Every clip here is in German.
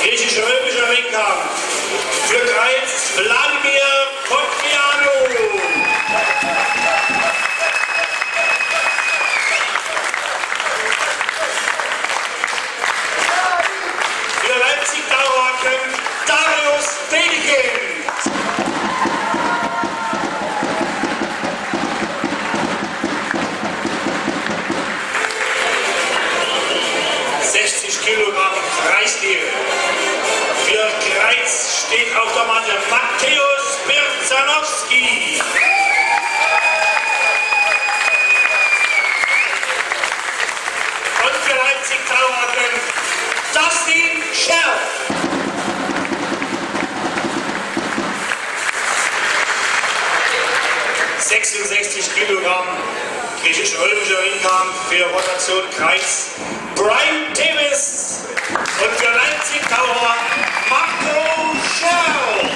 griechisch-römischer Ringkampf. Für Greiz Wladimir Podmiano. Für Leipzig-Dauerwagen Darius Dedekind. 60 Kilogramm Freistil. Für Greiz steht auf der Matte Mateusz Berzanowski. Und für Leipzig-Dauerwagen Dustin Scherf. 66 Kilogramm griechisch-römischer Ringkampf für Rotation Kreis Brian Davis und für Leipzig Tower Marco Schell.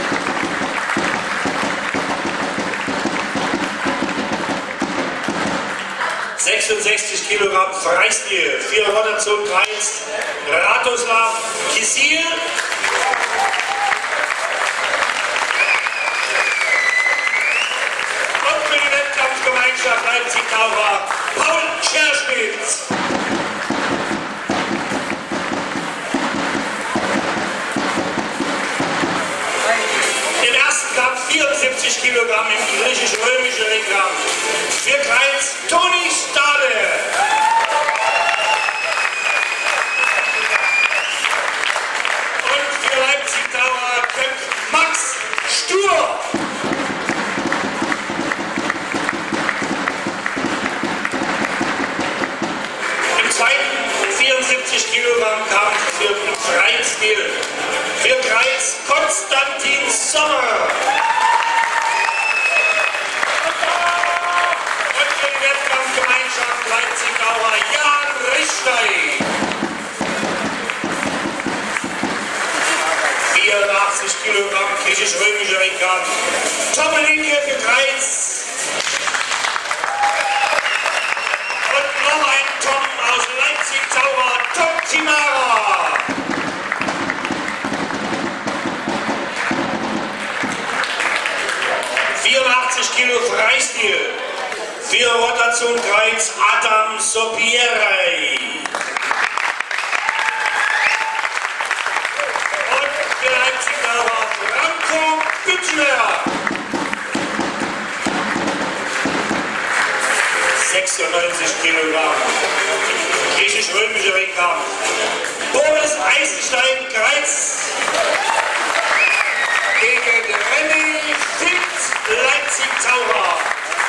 ...66 Kilogramm Freistil für Rotation Kreis Radoslav Kisil. Gemeinschaft Leipzig-Taucher Paul Scherschmitz. Im ersten Kampf 74 Kilogramm im griechisch-römischen Ringkampf. Für Greiz Toni Stade. Und für Leipzig-Taucher kämpft Max Stur. Kilogramm Kampf für Freistil. Für Greiz Konstantin Sommer. Und für die Wettkampfgemeinschaft Leipzig-Dauer Jan Richtey. 84 Kilogramm griechisch-römischer Ringkampf. Top-Linie für Greiz. Und noch ein Top aus Leipzig-Taucher, Tom Timara. Kilo Freistil. Für Rotation Greiz Adam Sopierei. Und für Leipzig-Dauer Franco Büttner. 96 Kilogramm. Griechisch-römischer Ringkampf. Boris Eisenstein Greiz gegen René Fitz Leipzig-Taucher.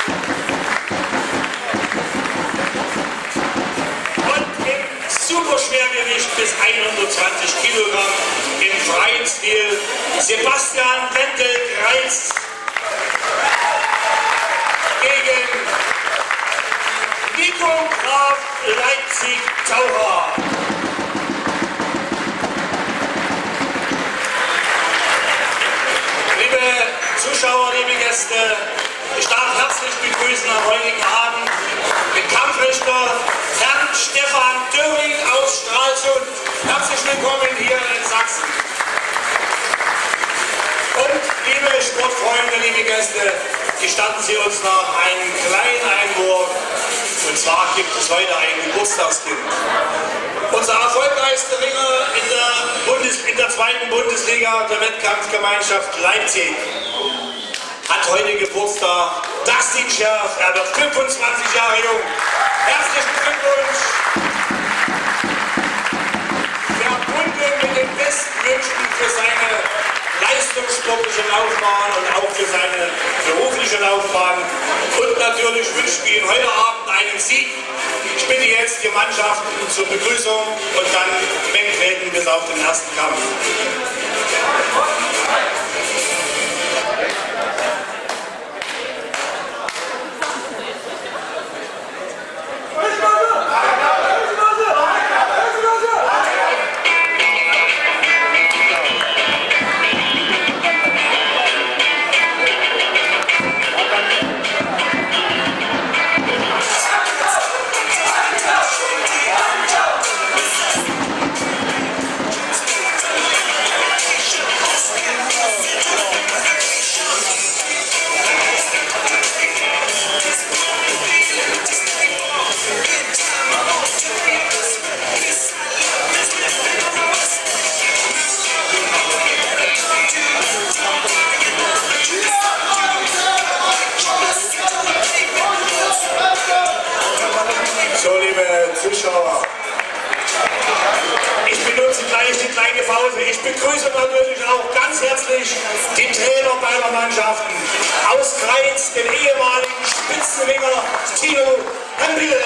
Und im Superschwergewicht bis 120 Kilogramm im freien Stil Sebastian Wendel Greiz gegen Nico Graf Leipzig-Taucher. Liebe Zuschauer, liebe Gäste, ich darf herzlich begrüßen am heutigen Abend den Kampfrichter Herrn Stefan Döring aus Stralsund. Herzlich willkommen hier in Sachsen. Und liebe Sportfreunde, liebe Gäste, gestatten Sie uns noch einen kleinen Einwurf. Und zwar gibt es heute ein Geburtstagskind. Unser erfolgreichster Ringer in der zweiten Bundesliga der Wettkampfgemeinschaft Leipzig hat heute Geburtstag. Dustin Scherf, er wird 25 Jahre jung. Herzlichen Glückwunsch. Verbunden mit den besten Wünschen für seine leistungssportliche Laufbahn und auch für seine berufliche Laufbahn. Und natürlich wünschen wir ihm heute Abend einen Sieg. Ich bitte jetzt die Mannschaften zur Begrüßung und dann wegtreten bis auf den ersten Kampf. begrüße natürlich auch ganz herzlich die Trainer beider Mannschaften. Aus Greiz, den ehemaligen Spitzenringer Tino Hempel.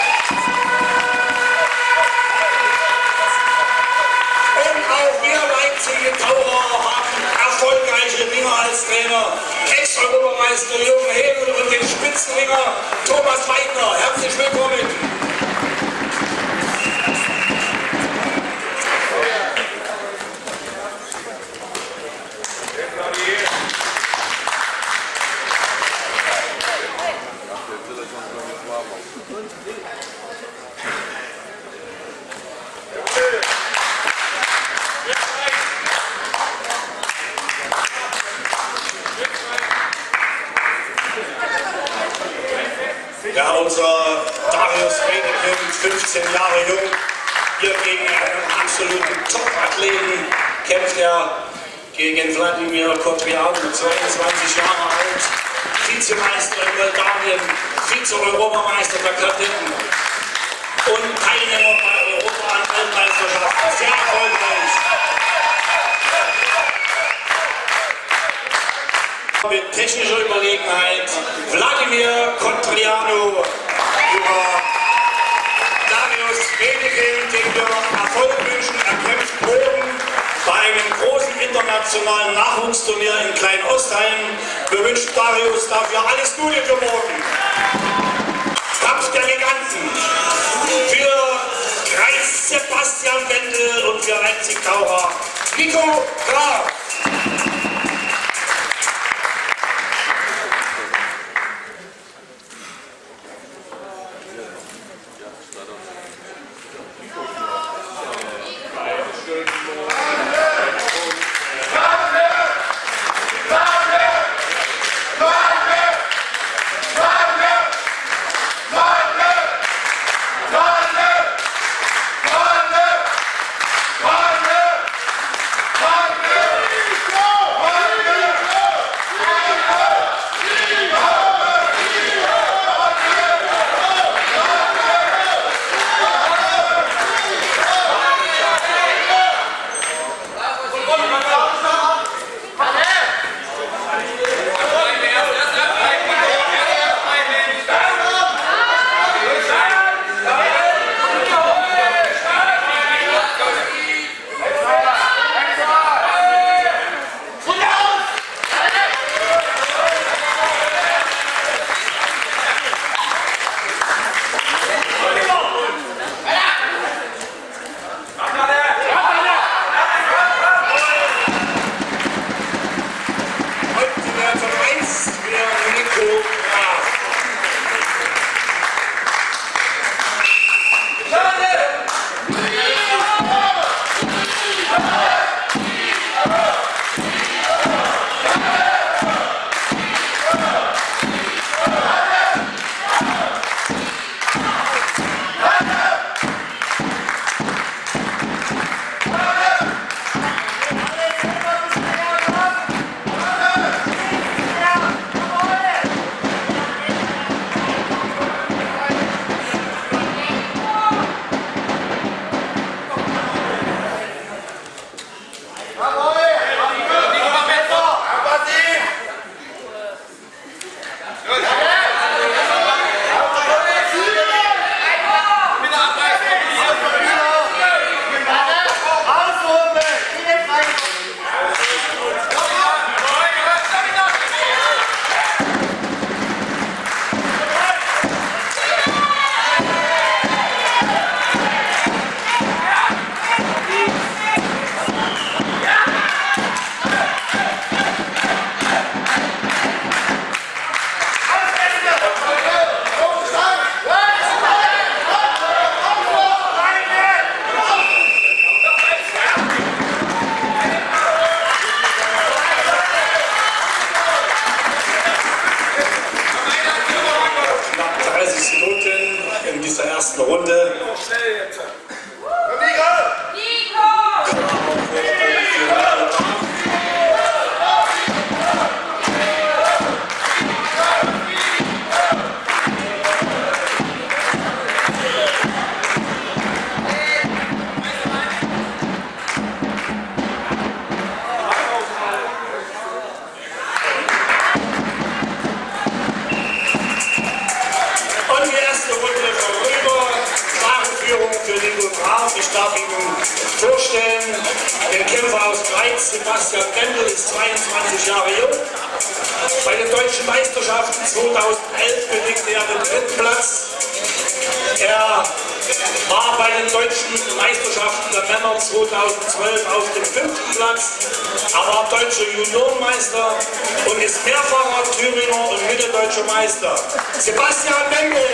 Und auch wir Leipziger Taucher haben erfolgreiche Ringer als Trainer. Ex-Europameister Jürgen Hebel und den Spitzenringer Thomas Weidner. Herzlich willkommen. Ja, unser Darius Wedekind, 15 Jahre jung, hier gegen einen absoluten Top-Athleten kämpft er gegen Wladimir Kotrianu, 22 Jahre alt, Vizemeister in Moldawien, Vize-Europameister der Kadetten und Teilnehmer bei Europa- und Weltmeisterschaften, sehr erfolgreich. Mit technischer Überlegenheit Wladimir Kotrianu über Darius Wedekind, den wir Erfolg wünschen. Er kämpft morgen bei einem großen internationalen Nachwuchsturnier in Klein-Ostheim. Wir wünschen Darius dafür alles Gute für morgen. Kampf der Giganten für Kreis Sebastian Wendel und für Leipzig Taucher Nico Graf. Sebastian Bendel ist 22 Jahre jung. Bei den deutschen Meisterschaften 2011 belegte er den 3. Platz. Er war bei den deutschen Meisterschaften der Männer 2012 auf dem 5. Platz. Er war deutscher Juniorenmeister und ist mehrfacher Thüringer und mitteldeutscher Meister. Sebastian Bendel!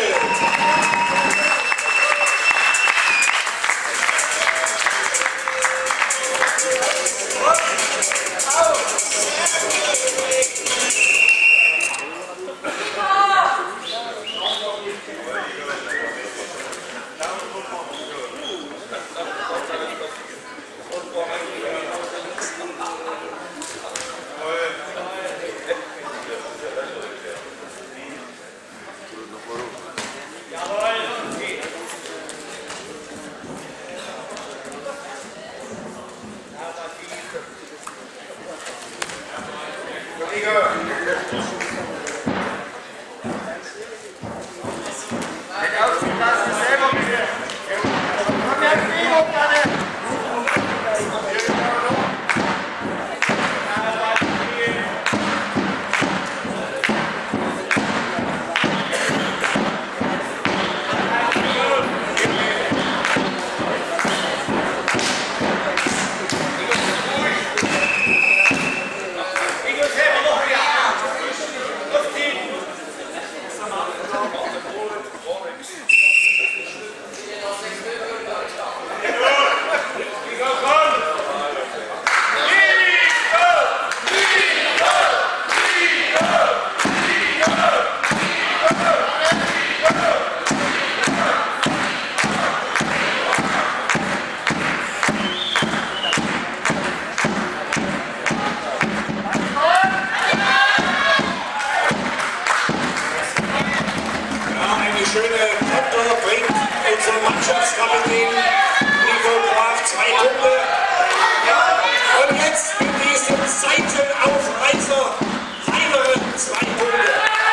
Mannschaftskapitän Nico Graf 2 Punkte. Und jetzt mit diesem Seitenaufreißer weitere 2 Punkte.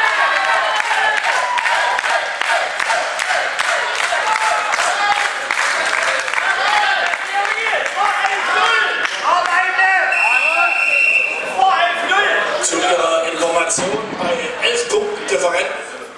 Zu Ihrer Information bei 11 Punkten Differenz.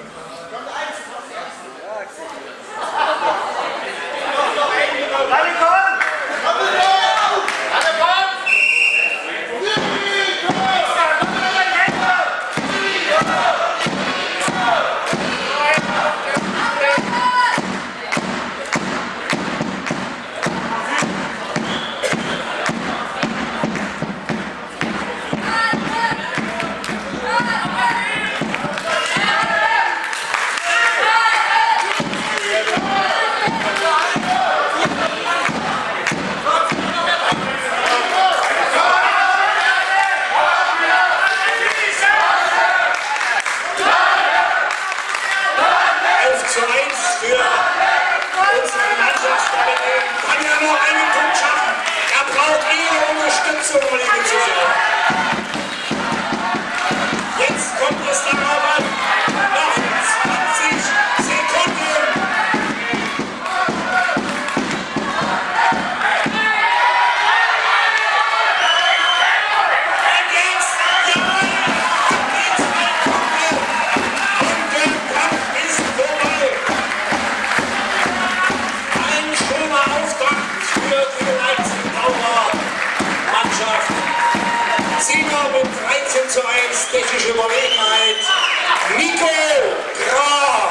Technische Überlegenheit, Nico Graf.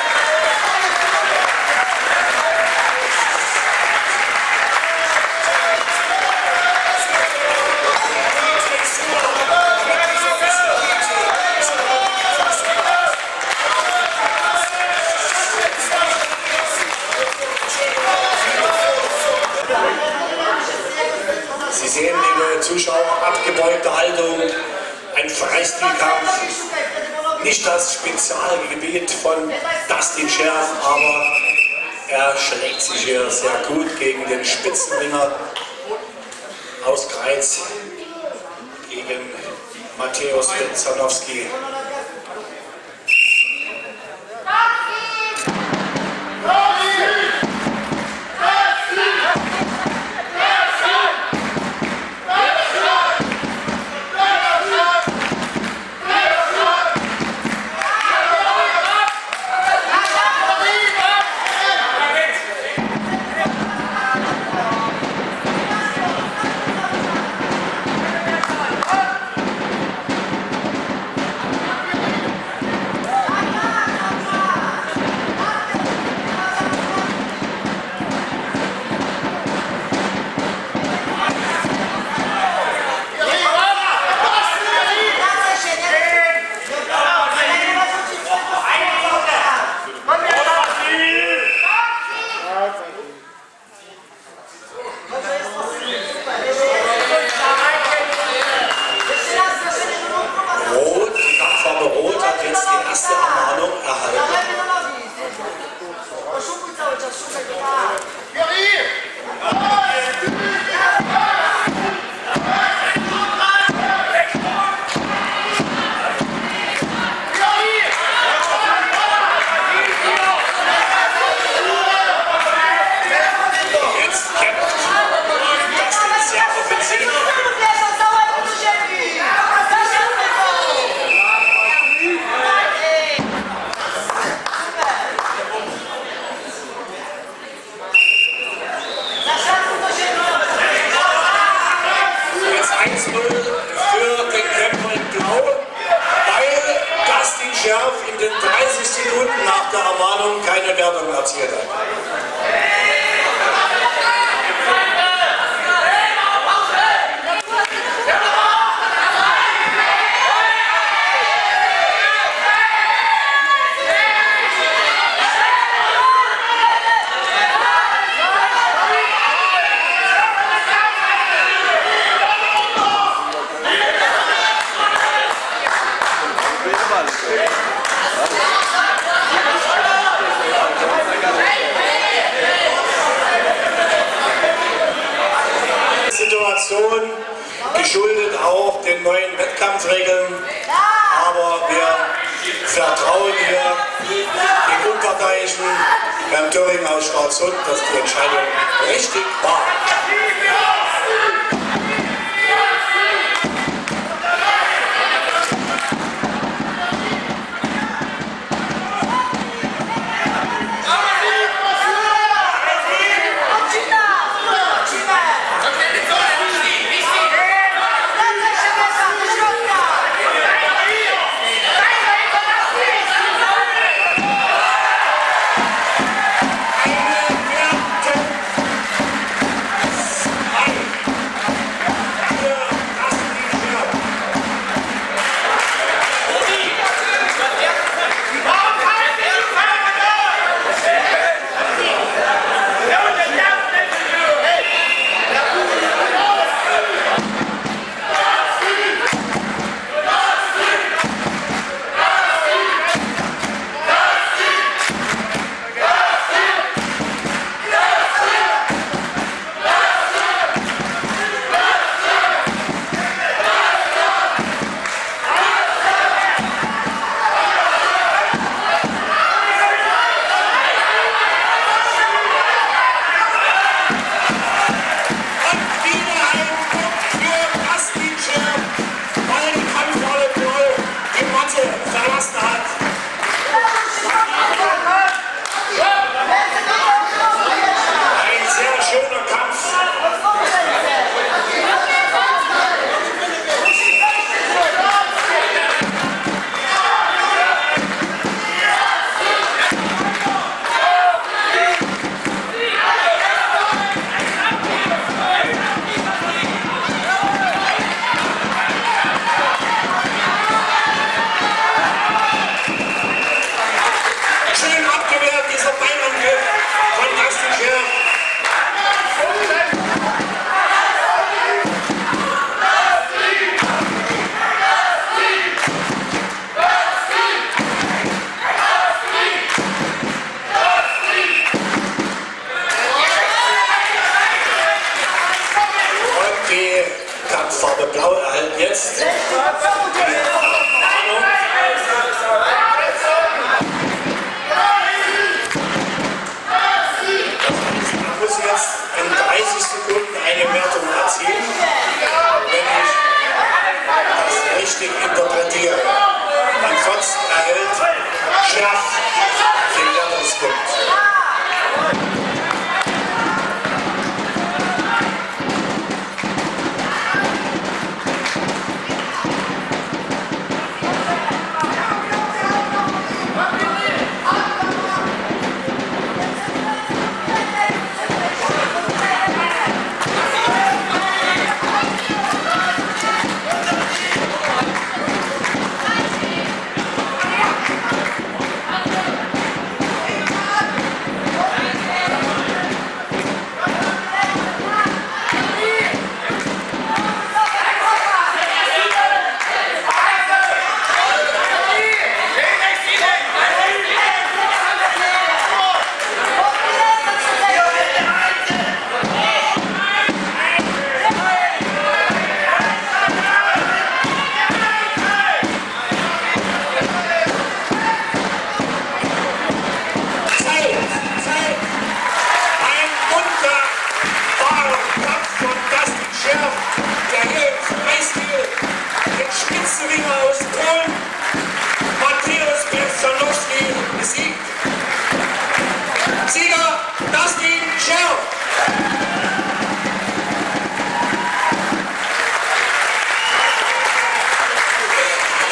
Sie sehen, liebe Zuschauer, abgebeugte Haltung. Ein Freistilkampf, nicht das Spezialgebiet von Dustin Scherf, aber er schlägt sich hier sehr gut gegen den Spitzenringer aus Greiz, gegen Mateusz Bezanowski. platziert hat. Situation geschuldet auch den neuen Wettkampfregeln, aber wir vertrauen hier dem Unparteiischen Herrn Döring aus Stralsund, dass die Entscheidung richtig war. Farbe Blau erhalten jetzt. Ich muss jetzt in 30 Sekunden eine Wertung erzielen, wenn ich das richtig interpretiere. Ansonsten erhält Scherf den Wertungspunkt.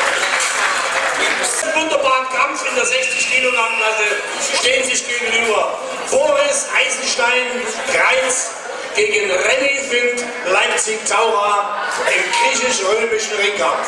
In der 60 Kilo Langklasse stehen sich gegenüber. Leipzig Taura im griechisch-römischen Ringkampf.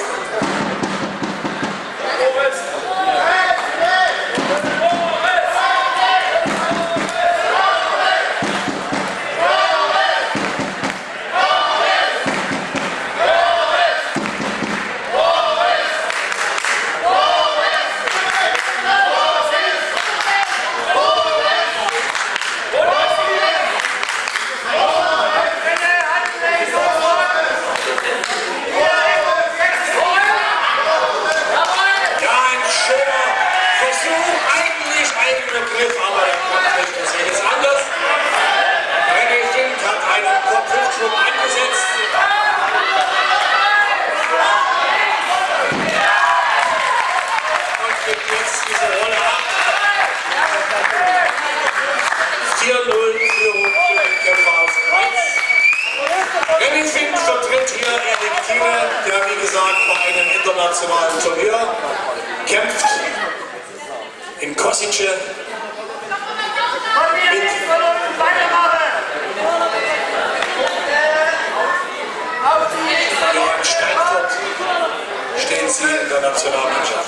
Der wie gesagt bei einem internationalen Turnier kämpft in Kosice mit Johann Steinfurt stehen sie in der Nationalmannschaft.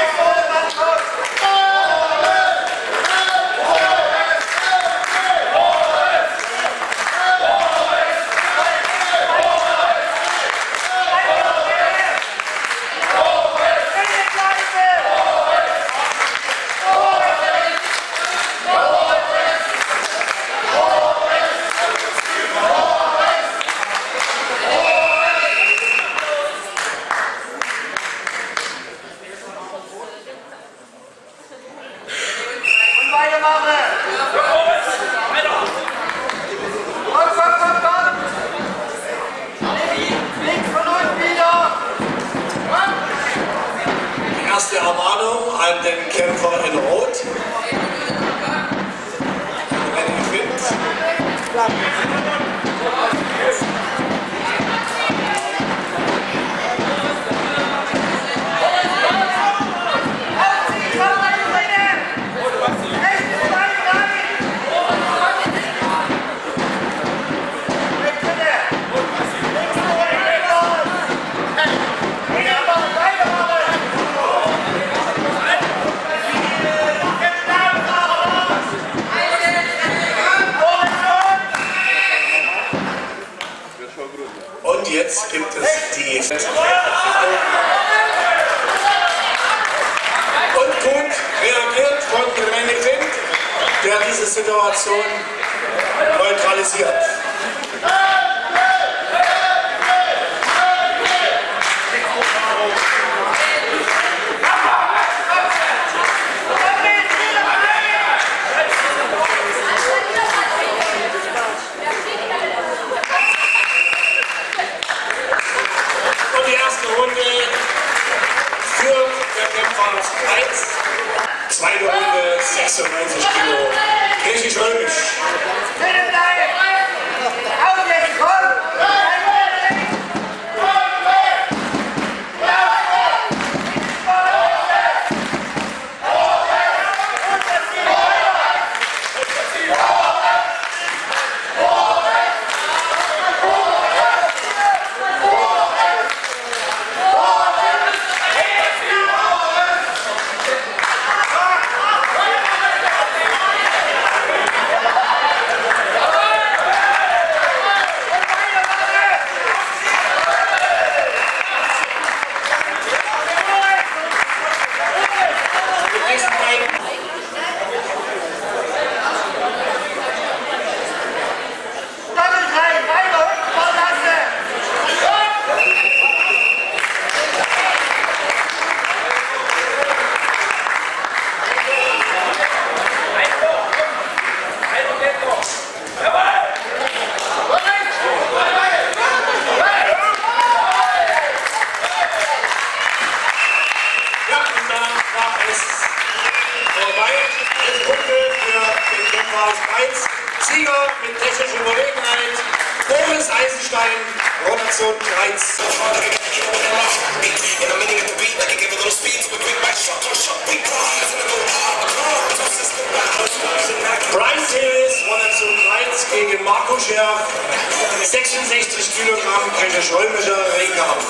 Erste Ermahnung an den Kämpfer in Rot. René Fint. Und jetzt gibt es die und gut reagiert von René Fint, der diese Situation neutralisiert. Zweite Runde 96 Kilo, griechisch-römisch. Sieger mit technischer Überlegenheit, Boris Eisenstein, Rotation Greiz. Brian Davis, Rotation Greiz gegen Marco Scherf, 66 Kilogramm, keine schäumische Ringkampf.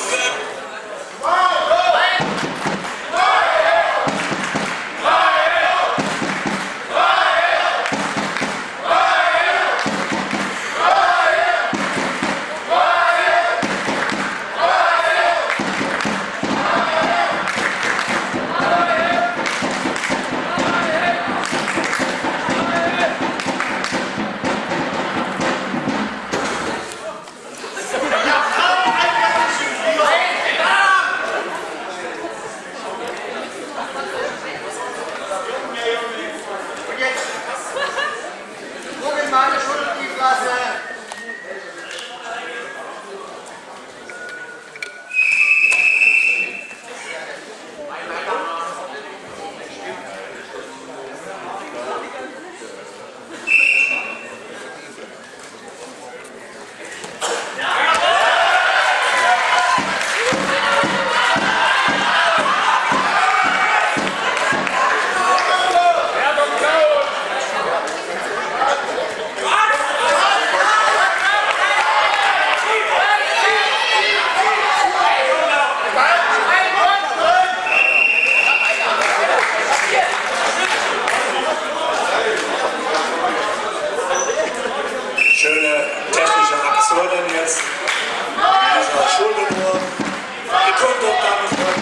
Schöne technische Aktionen jetzt. Dieser Schuldenwurf. Gekontert damit von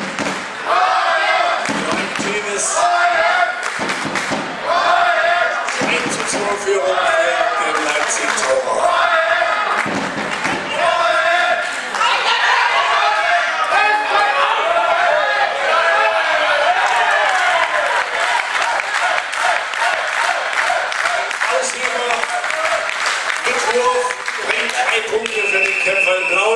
Brian Davis. 1:2 Führung gegen Leipzig Taucher. Bringt 3 Punkte für den Kämpfer in Blau.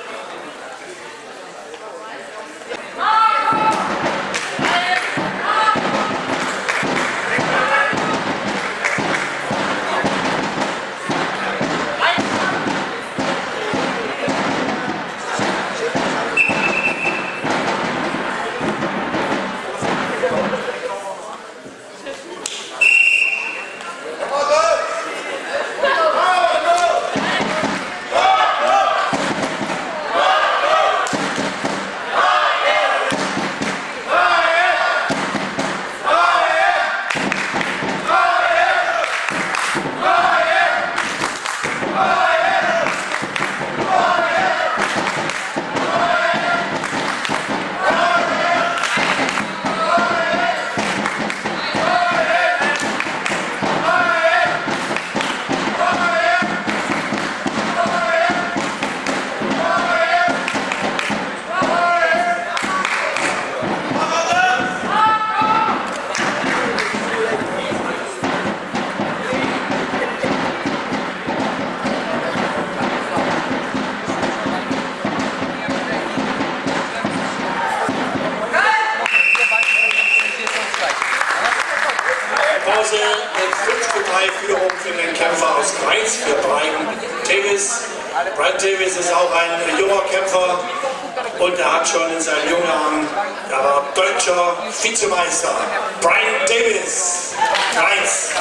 Mit 5:3 Führung für den Kämpfer aus Greiz für Brian Davis. Brian Davis ist auch ein junger Kämpfer und er hat schon in seinen jungen Jahren, er war deutscher Vizemeister. Brian Davis, Greiz.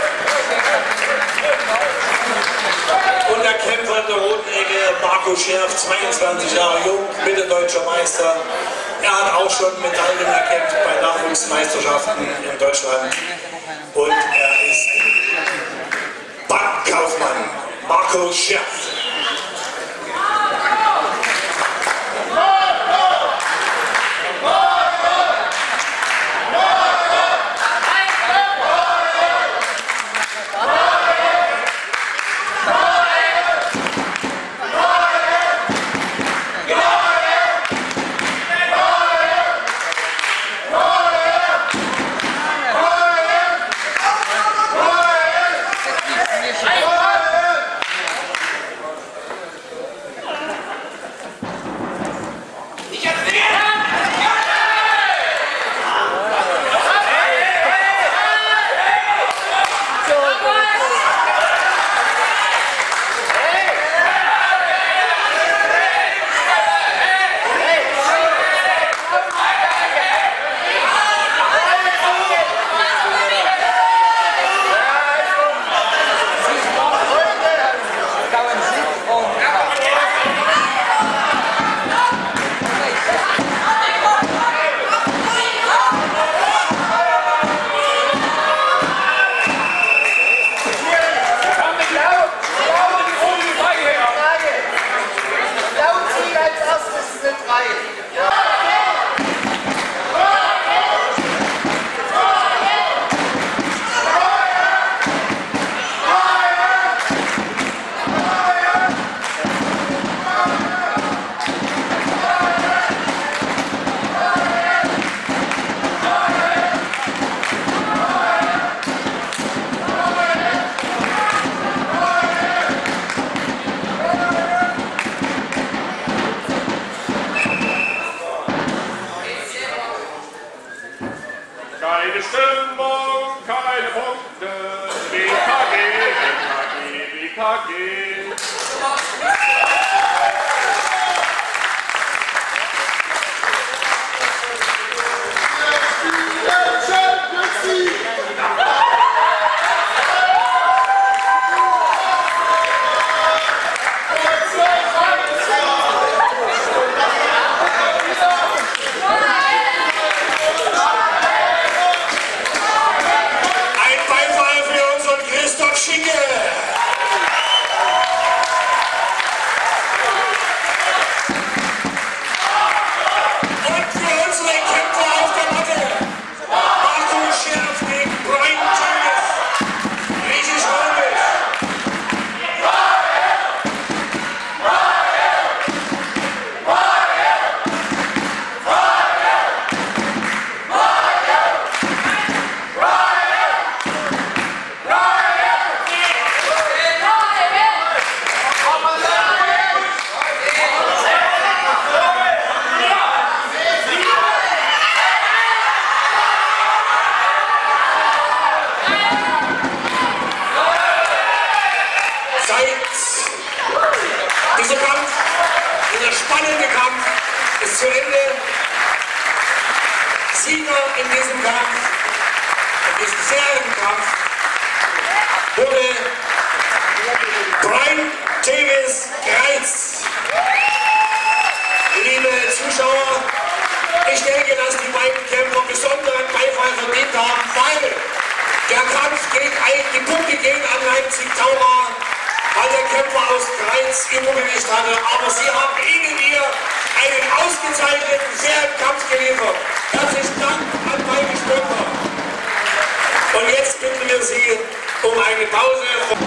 Und der Kämpfer in der roten Ecke, Marco Scherf, 22 Jahre jung, Mitte-deutscher Meister. Er hat auch schon Medaillen erkämpft bei Nachwuchsmeisterschaften in Deutschland. Und er ist Bankkaufmann, Marco Scherf. Keine Stimmung, keine Punkte, BKG, BKG, BKG. Dieser Kampf, dieser spannende Kampf ist zu Ende. Sieger in diesem Kampf, in diesem Serienkampf, wurde Brian Davis Greiz. Liebe Zuschauer, ich denke, dass die beiden Kämpfer besonderen Beifall verdient haben, weil der Kampf die Punkte gegen an Leipzig-Tauber, weil der Kämpfer aus Greiz Übergewicht hatte, aber sie haben ihnen hier einen ausgezeichneten, fairen Kampf geliefert. Herzlichen Dank an beide Sponsor. Und jetzt bitten wir Sie um eine Pause.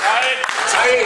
Zeit.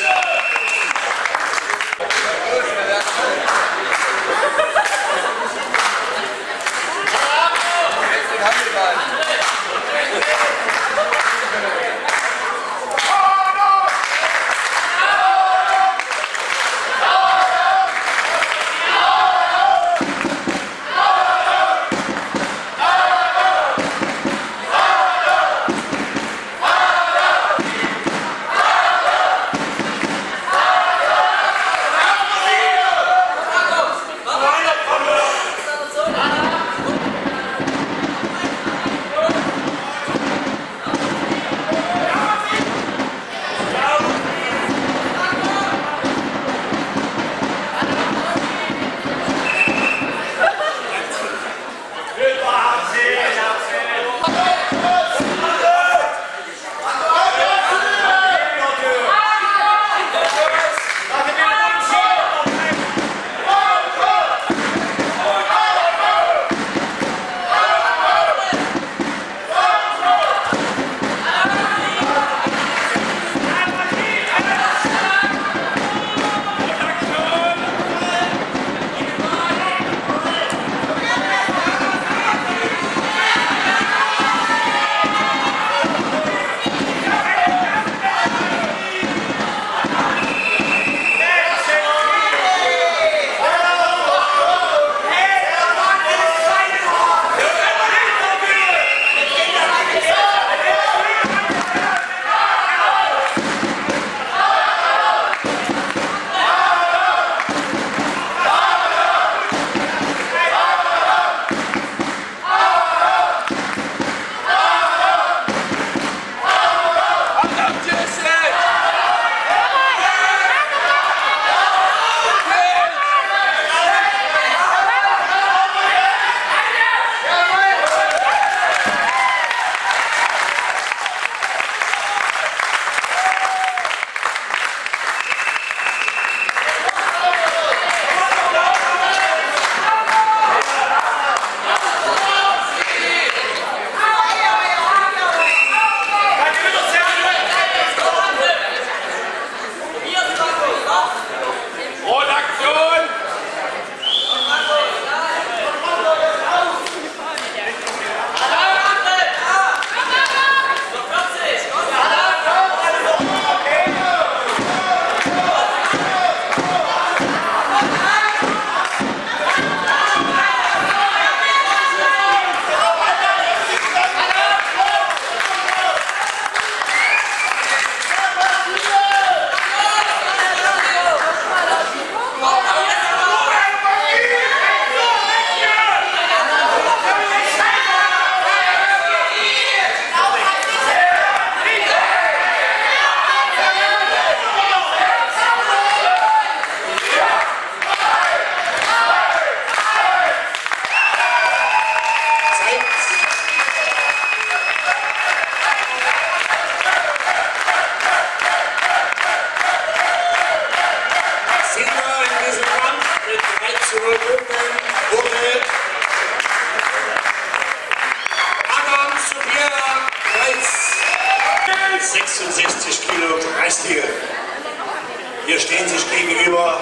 Hier stehen sich gegenüber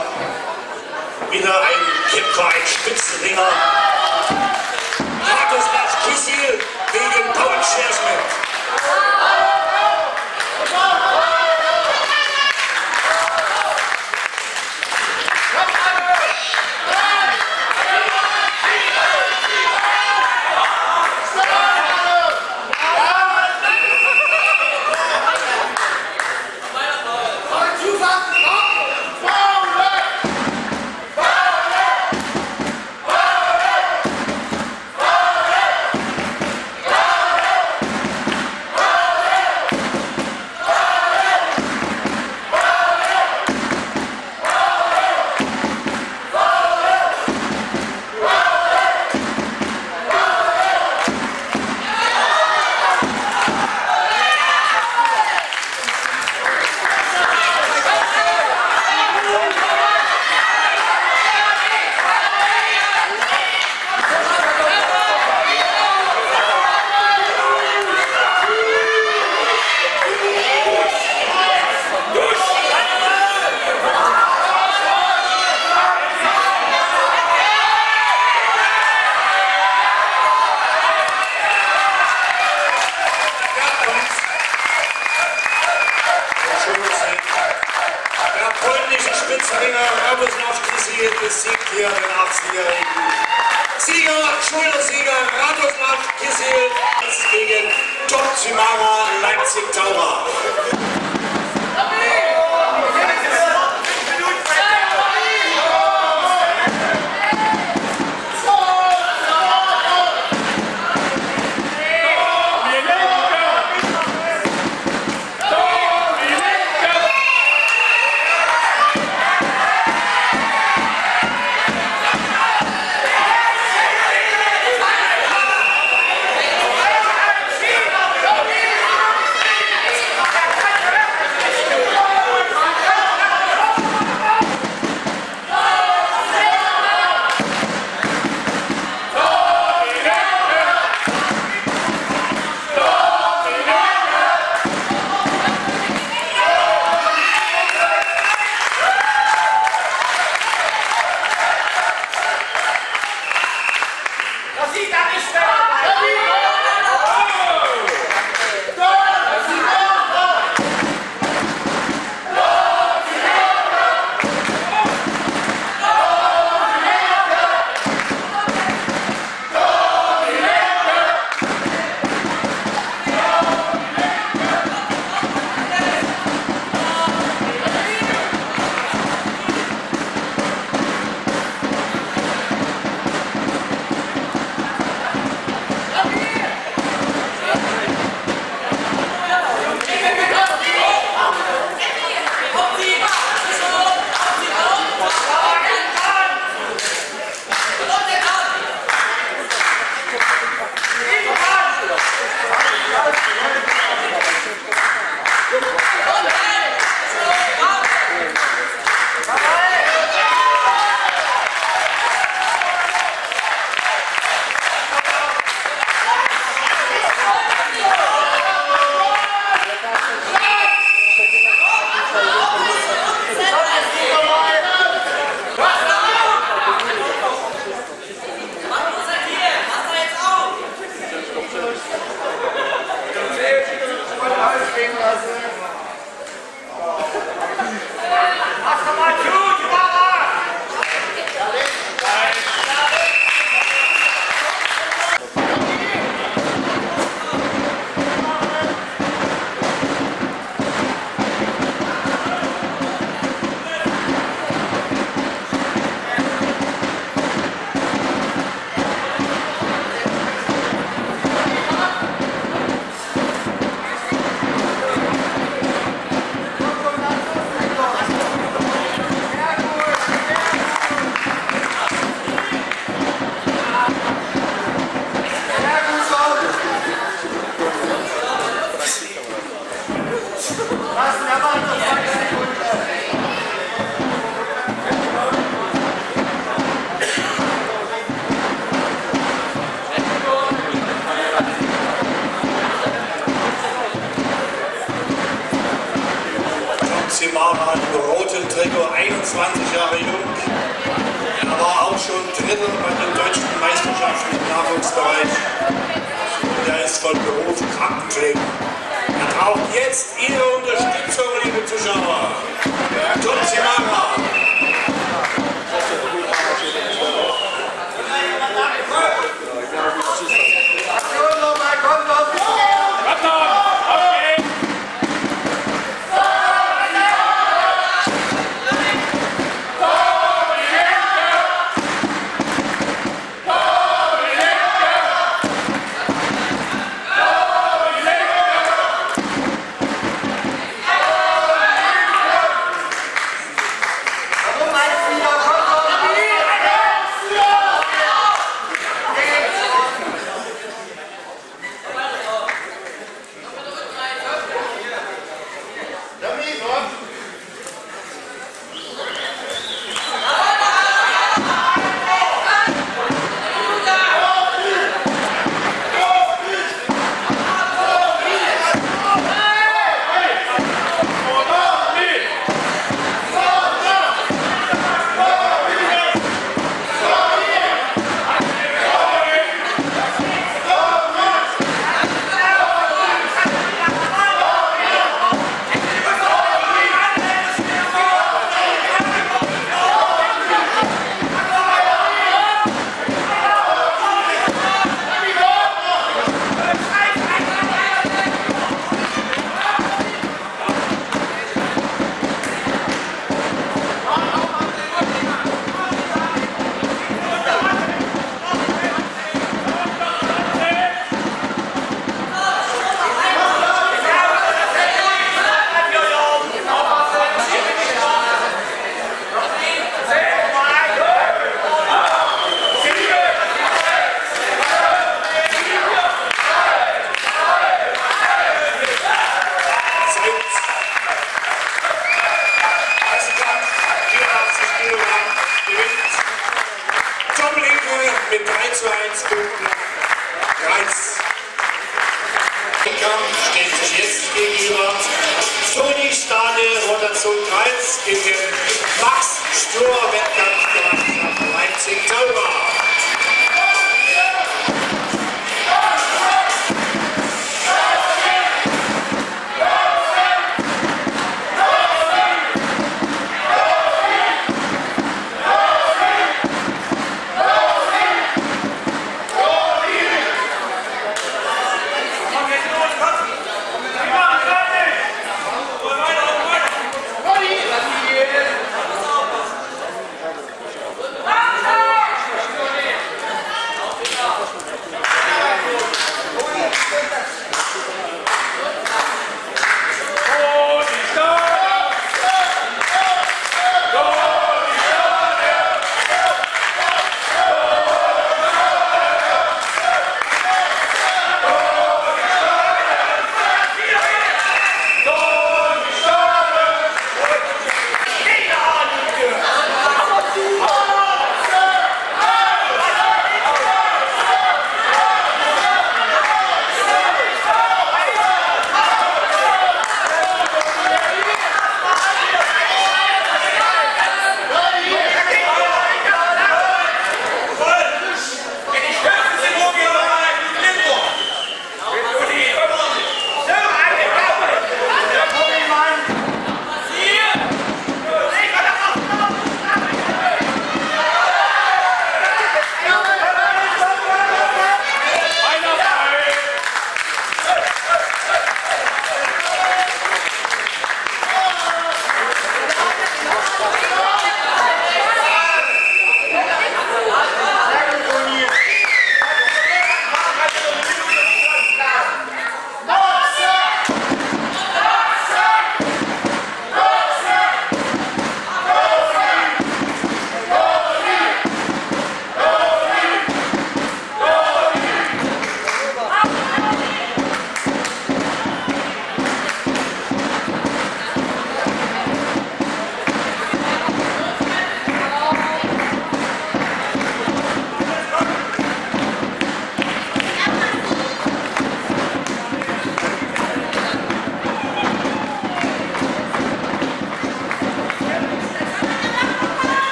wieder ein Kämpfer, ein Spitzenringer. Radoslav Kisil gegen Paul Scherschmidt. Spitzenringer Radoslav Kisil besiegt hier den 18-jährigen Schülersieger Radoslav Kisil gegen Top Zymara Leipzig-Taura. Zymara im roten Trikot, 21 Jahre jung. Er war auch schon Dritter bei den deutschen Meisterschaften im Nachwuchsbereich. Und er ist von Beruf Krankenpfleger. Er braucht jetzt Ihre Unterstützung, liebe Zuschauer. Top Zymara. Anhaltspunkten Kreis. Kampf steht sich jetzt gegenüber Toni Stade, Rotation Kreis gegen Max Stur, Wettkampfgemeinschaft Leipzig-Tauber.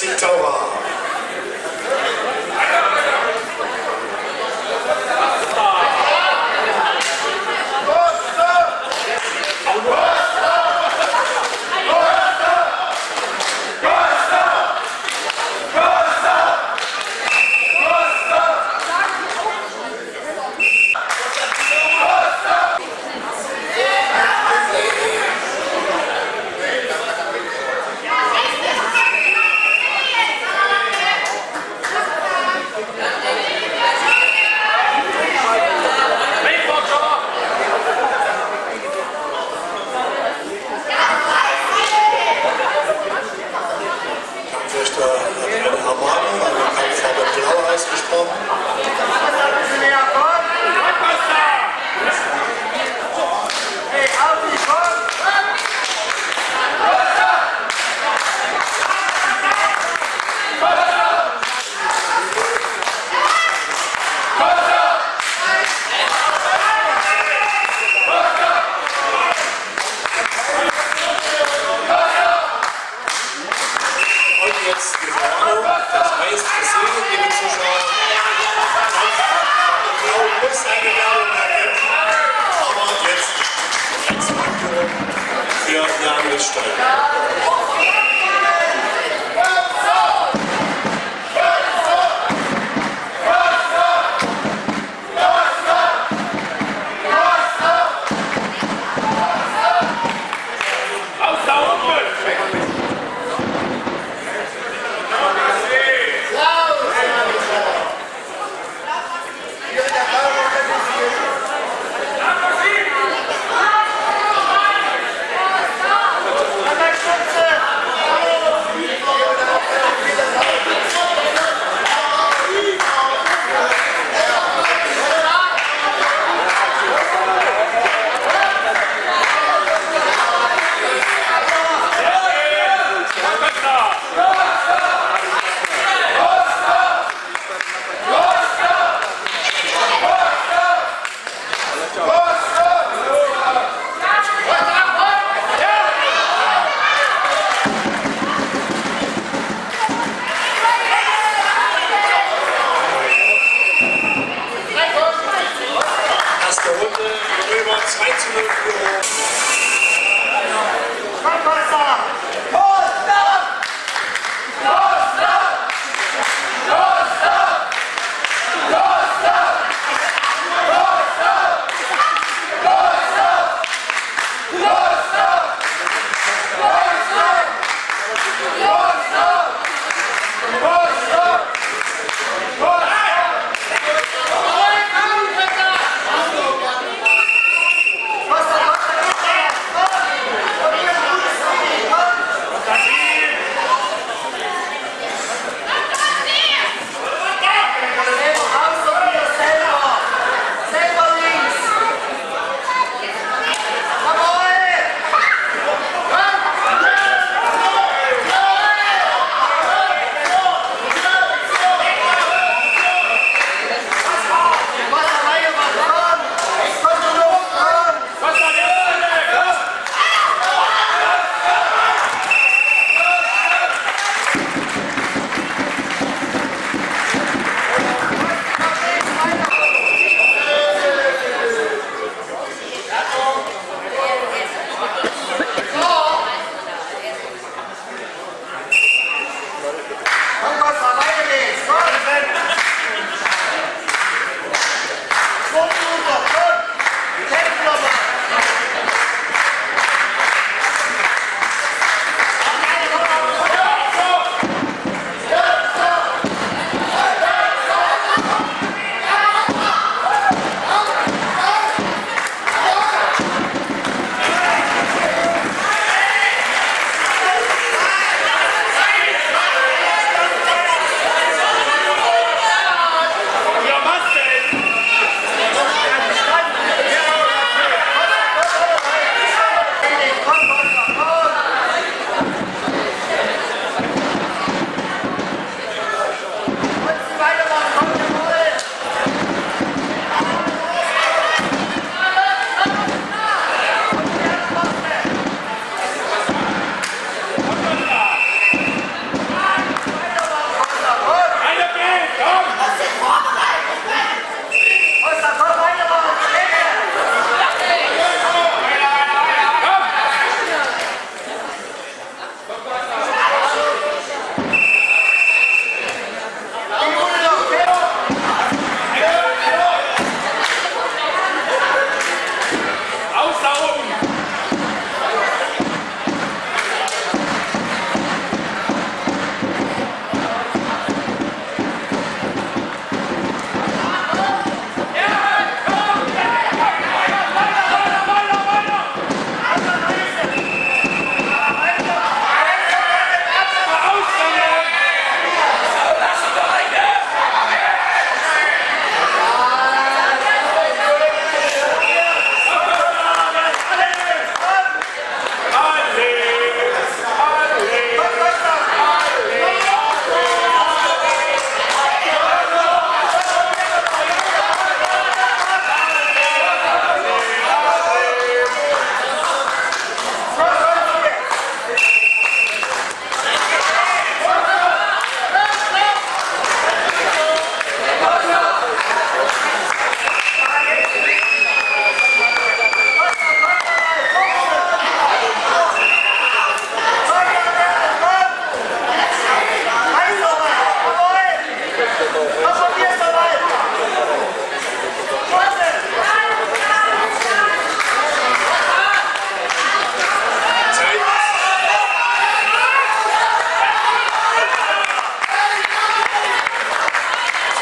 Zitaura.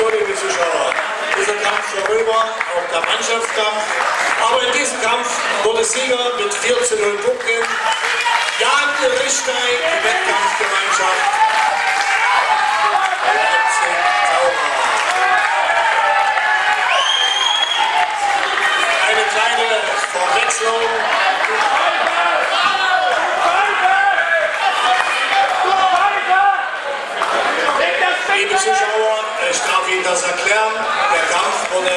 So, liebe Zuschauer, dieser Kampf vorüber, auch der Mannschaftskampf. Aber in diesem Kampf wurde Sieger mit 4:0 Punkten. Jan Richter, die Wettkampfgemeinschaft. Eine kleine Verwechslung. Liebe Zuschauer, ich darf Ihnen das erklären. Der Kampf wurde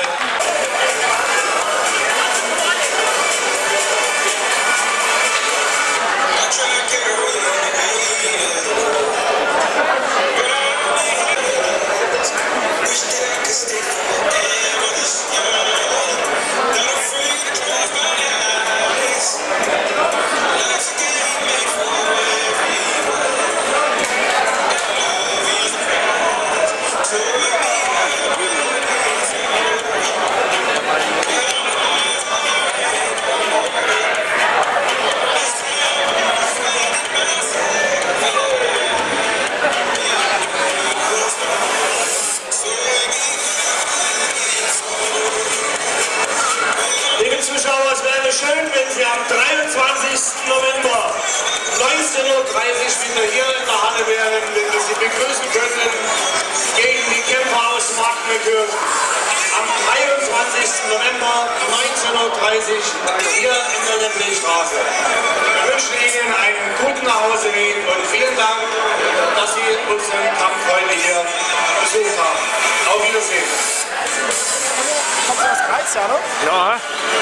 schön, wenn Sie am 23. November 19:30 Uhr wieder hier in der Halle wären, wenn wir Sie begrüßen könnten gegen die Kämpfer aus Markneukirchen. Am 23. November 19:30 Uhr hier in der Lembleystraße. Wir wünschen Ihnen einen guten Nachhauseweg und vielen Dank, dass Sie unseren Kampf heute hier besucht haben. Auf Wiedersehen. Kommt aus Kreis, ja, ne? Ja.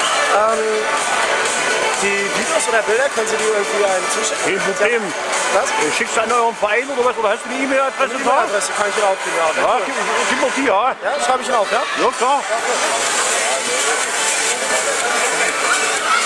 Die Videos oder Bilder, können Sie die irgendwie einen zuschicken? Kein Problem. Was? Schickst du an euren Verein oder was? Oder hast du eine E-Mail-Adresse? Die E-Mail-Adresse kann ich Ihnen aufgeben, ja. Ja, gib mir die, ja. Ja, schreibe ich Ihnen auf, ja? Ja, klar. Ja,